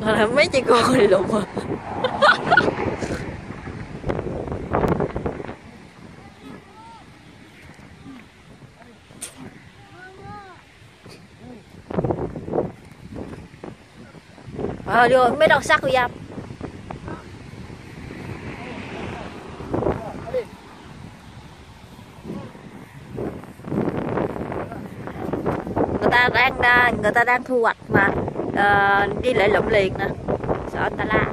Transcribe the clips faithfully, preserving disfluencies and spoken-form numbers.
Mấy chị cô đi lụm à. Ờ rồi mấy đầu sắt của Giang. Người ta đang người ta đang thu hoạch mà uh, đi lại lụm liền nè, sợ ta la.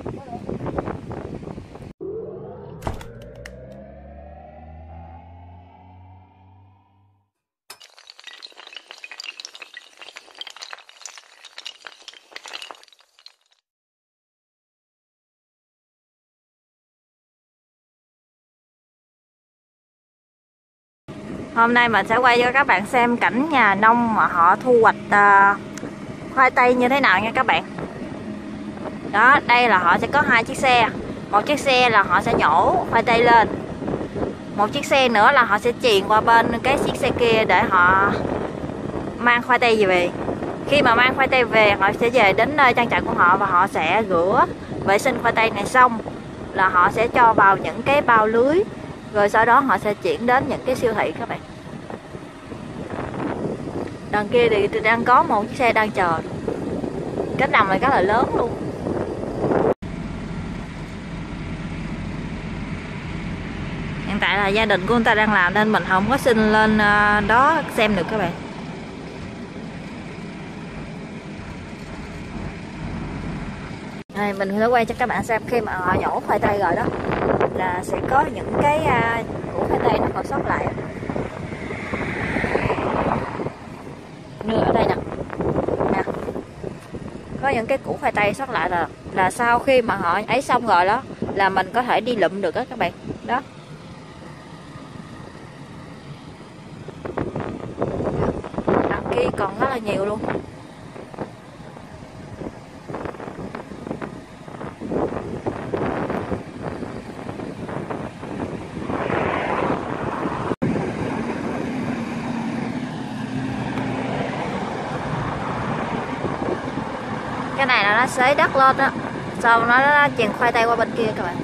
Hôm nay mình sẽ quay cho các bạn xem cảnh nhà nông mà họ thu hoạch uh, khoai tây như thế nào nha các bạn. Đó, đây là họ sẽ có hai chiếc xe. Một chiếc xe là họ sẽ nhổ khoai tây lên. Một chiếc xe nữa là họ sẽ chuyền qua bên cái chiếc xe kia để họ mang khoai tây về. Khi mà mang khoai tây về, họ sẽ về đến nơi trang trại của họ và họ sẽ rửa vệ sinh khoai tây này xong là họ sẽ cho vào những cái bao lưới, rồi sau đó họ sẽ chuyển đến những cái siêu thị các bạn. Đằng kia thì đang có một chiếc xe đang chờ. Cánh đồng này rất là lớn luôn. Hiện tại là gia đình của người ta đang làm nên mình không có xin lên đó xem được các bạn. Đây, mình sẽ quay cho các bạn xem khi mà họ nhổ khoai tây rồi đó là sẽ có những cái uh, củ khoai tây nó còn sót lại. Như ở đây nè, nè, có những cái củ khoai tây sót lại là là sau khi mà họ ấy xong rồi đó là mình có thể đi lụm được đó các bạn. Đó. Đằng kia còn rất là nhiều luôn. Cái này là nó xới đất lên á, xong nó, nó chèn khoai tây qua bên kia các bạn.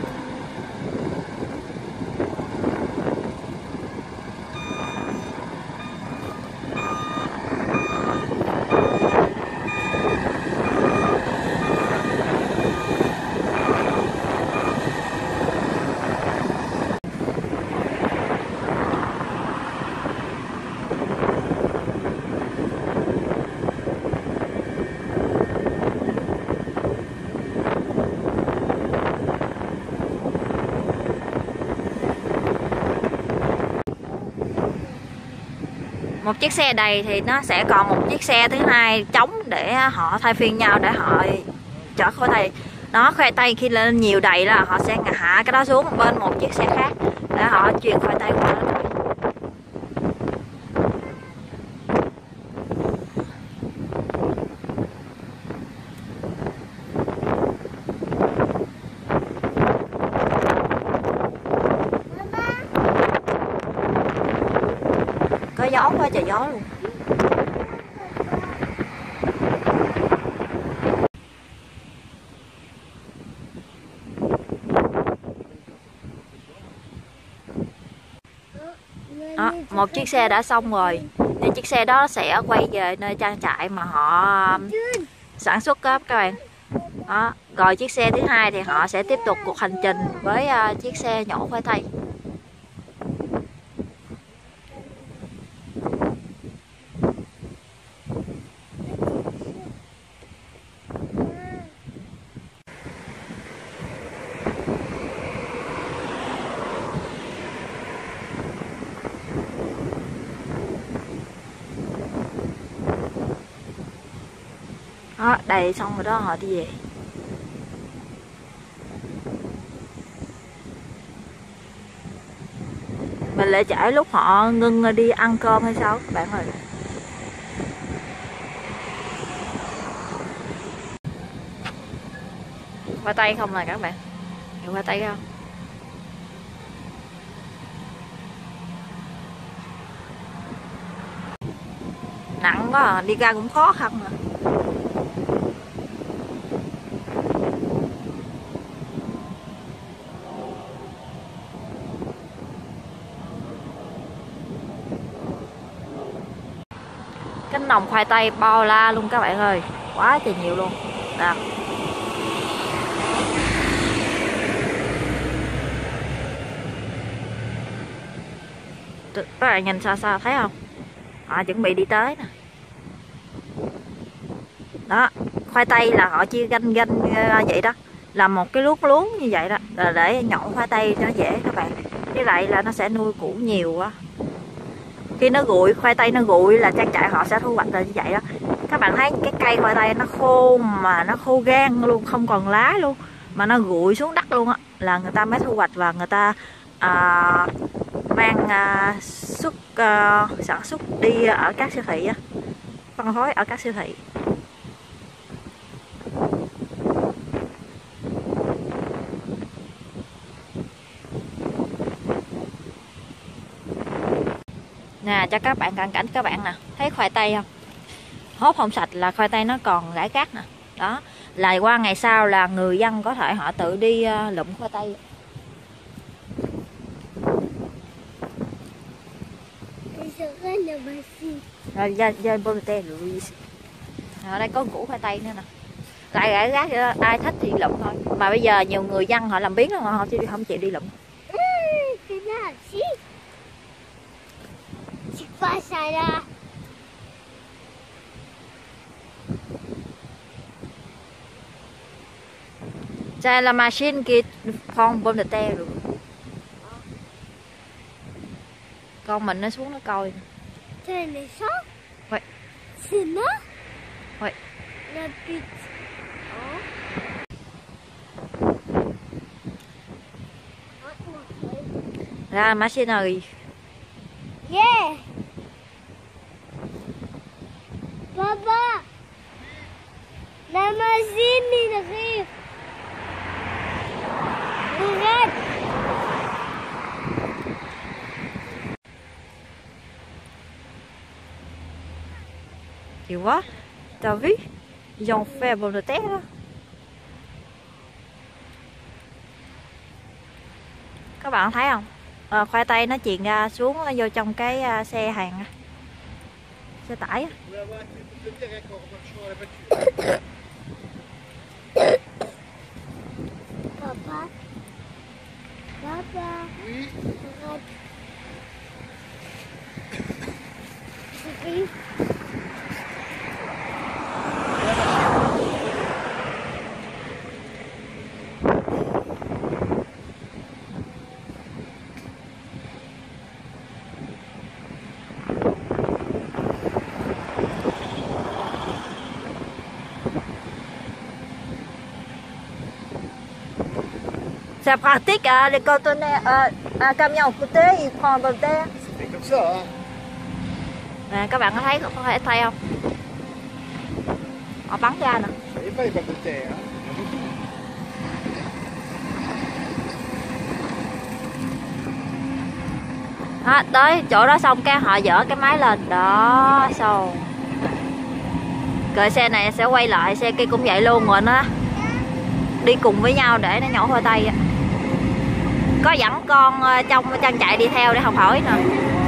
Một chiếc xe đầy thì nó sẽ còn một chiếc xe thứ hai trống để họ thay phiên nhau để họ chở khoai tây. Đó, khoai tây khi lên nhiều đầy là họ sẽ hạ cái đó xuống bên một chiếc xe khác để họ chuyển khoai tây qua đó. Có gió quá trời gió luôn. Đó, một chiếc xe đã xong rồi thì chiếc xe đó sẽ quay về nơi trang trại mà họ sản xuất đó các bạn. Đó, rồi chiếc xe thứ hai thì họ sẽ tiếp tục cuộc hành trình với uh, chiếc xe nhổ khoai tây. Đó, đầy xong rồi đó họ đi về. Mình lại trễ lúc họ ngưng đi ăn cơm hay sao các bạn ơi. Khoai tây không nè các bạn. Nhiều khoai tây không? Nặng quá à, đi ra cũng khó khăn mà. đống nồng khoai tây bao la luôn các bạn ơi, quá trời nhiều luôn. Nào. Các bạn nhìn xa xa thấy không? Họ chuẩn bị đi tới nè. Đó, khoai tây là họ chia ganh ganh vậy đó, là một cái luống luống như vậy đó, là để nhậu khoai tây cho dễ các bạn. Như vậy là nó sẽ nuôi củ nhiều quá. Khi nó nguội, khoai tây nó nguội là trang trại họ sẽ thu hoạch là như vậy đó. Các bạn thấy cái cây khoai tây nó khô mà nó khô gan luôn, không còn lá luôn, mà nó nguội xuống đất luôn á, là người ta mới thu hoạch và người ta à, mang à, xuất à, sản xuất đi ở các siêu thị á, phân phối ở các siêu thị. Nè, cho các bạn cận cảnh các bạn nè, thấy khoai tây không? Hốt không sạch là khoai tây nó còn rải cát nè. Đó, là qua ngày sau là người dân có thể họ tự đi uh, lụm khoai tây. Rồi ra ra bonete rồi. Ở đây có củ khoai tây nữa nè. Lại rải rác vậy đó, ai thích thì lụm thôi. Mà bây giờ nhiều người dân họ làm biếng rồi, họ chứ không chịu đi lụm. C'est la machine qui prend pomme de terre rồi. Con mình nó xuống nó coi. C'est un méchant? Ouais. C'est moi? Ouais. La pute. Oh. La machinerie. Yeah! Papa! La machine, il arrive! Regarde! Tu vois? T'as vu? Ils ont fait pomme de terre là. Các bạn thấy không? À, khoai tây nó chuyền ra xuống nó vô trong cái uh, xe hàng, xe tải. Papa? Papa? Oui. Regarde. C'est qui? C'est pratique, hein, les conteneurs, euh, un camion côté, il prend pomme de terre. C'est comme ça, hein. Nè, các bạn có thấy có thể thấy không? Họ bắn ra nè. Et pas les pommes de terre, hein. Đó, tới chỗ đó xong cái họ dỡ cái máy lên đó xong rồi xe này sẽ quay lại, xe kia cũng vậy luôn, rồi nó đi cùng với nhau để nó nhổ khoai tây á. Có dẫn con trong trang trại đi theo để học hỏi nè.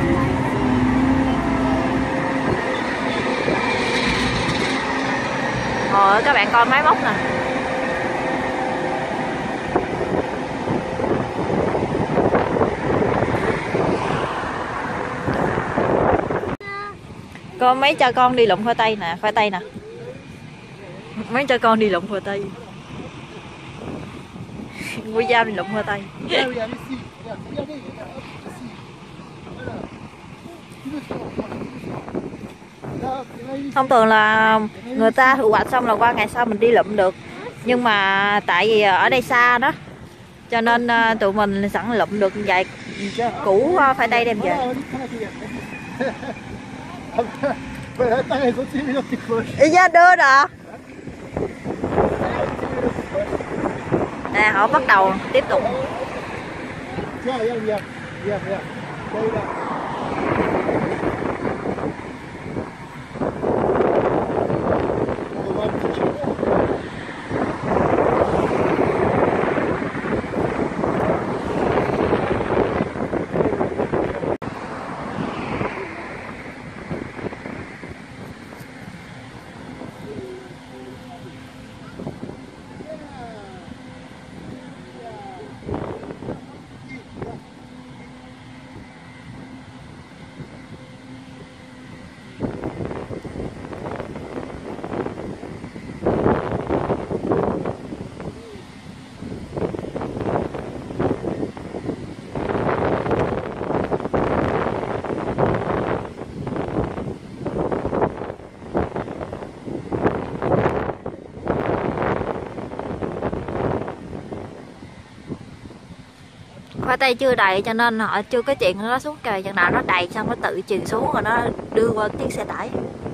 Rồi các bạn coi máy móc nè. Con mấy cho con đi lụm khoai tây nè, khoai tây nè. Mấy cho con đi lụm khoai tây. Quy giao đi lụm khoai tây. Regarde, regarde ici. Regarde, regardez, regarde, hop, ici. Voilà. Tu veux faire, là, là ici. Thông thường là người ta thu hoạch xong là qua ngày sau mình đi lụm được. Nhưng mà tại vì ở đây xa đó, cho nên tụi mình sẵn lụm được vài củ khoai tây đem về. Voilà, t'as raison, tu mets dans tes poches. Ý ra đưa đó. Nè, họ bắt đầu tiếp tục. Tiens, regarde, regarde. Regarde, regarde. Regarde là. On va voir un petit peu. khoai tây chưa đầy cho nên họ chưa có chuyện nó xuống kề, chừng nào nó đầy xong nó tự chuyền xuống rồi nó đưa qua chiếc xe tải.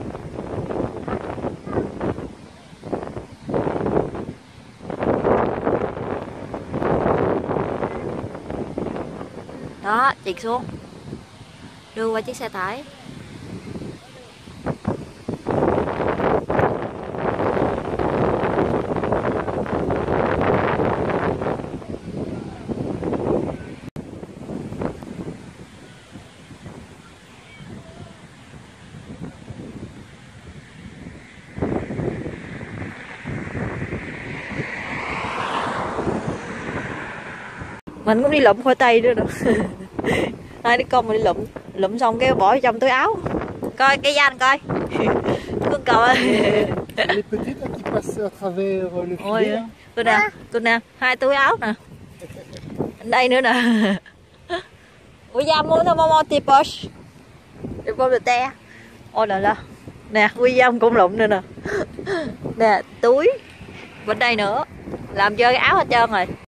Đó, chuyền xuống đưa qua chiếc xe tải. Mình cũng đi lụm khoai tây nữa nè. Hai đứa con mình đi lụm lụm xong cái bỏ trong túi áo. Coi cái da anh coi. Con cậu ơi. Les petites là, qui passent à travers euh, le Ôi, filet. Là. cô nè, cô nè, hai túi áo nè. Đây nữa nè. William muốn thơm mo tipos. Tipos được te. Ôi là là. Nè, William cũng lụm nữa nè. Nè, túi. Bên đây nữa. Làm chơi cái áo hết trơn rồi.